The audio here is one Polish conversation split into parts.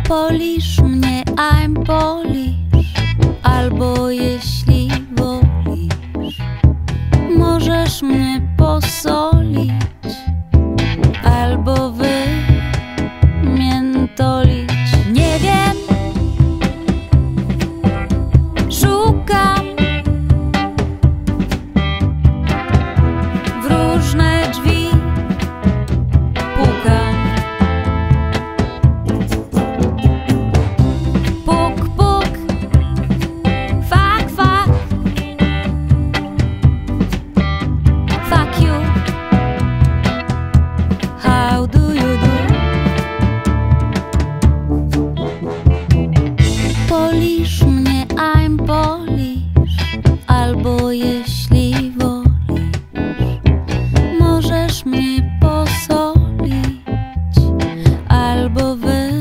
Polisz mnie, I'm polisz, albo jeśli wolisz, możesz mnie posolić, albo wymiętolić. Nie wiem, szukam w różne drzwi, pukam. Puk, puk, fuck, fuck, fuck you. How do you do? Polisz mnie, I'm polisz, albo jeśli wolisz, możesz mnie posolić, albo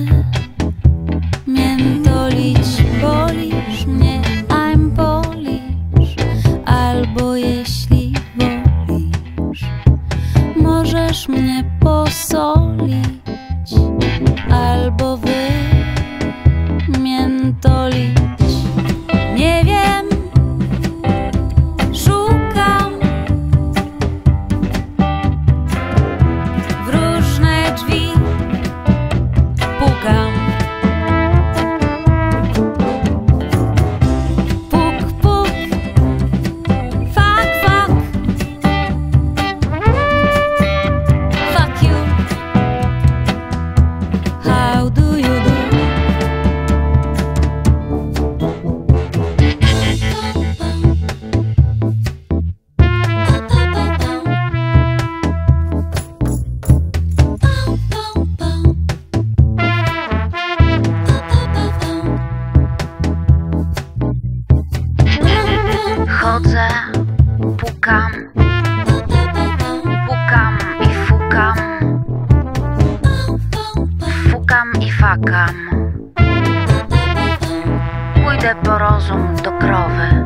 wymiętolić. Polisz mnie, I'm polisz, albo jeśli wolisz, możesz mnie posolić, albo wymiętolić. Nie wiem, szukam w różne drzwi, pukam. Puk, puk, fuck, fuck, fuck you. How do you do? Chodzę, pukam, pukam i fukam, fukam i fakam. Pójdę po rozum do krowy.